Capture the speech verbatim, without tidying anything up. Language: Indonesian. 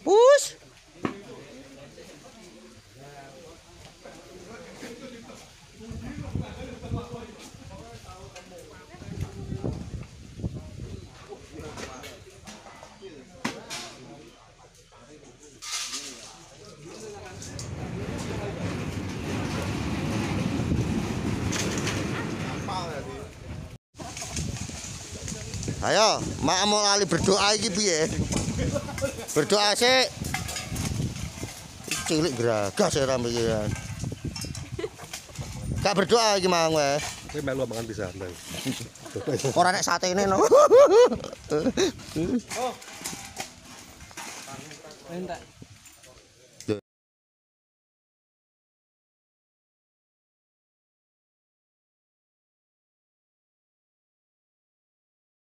Pus. Ayo, mak mau kali berdoa iki piye? Berdoa sik. Cilik geragas ya rame iki. Gak berdoa iki mang wae. Kowe melu mangan pisan. Ora nek satene no. Oh. Minta.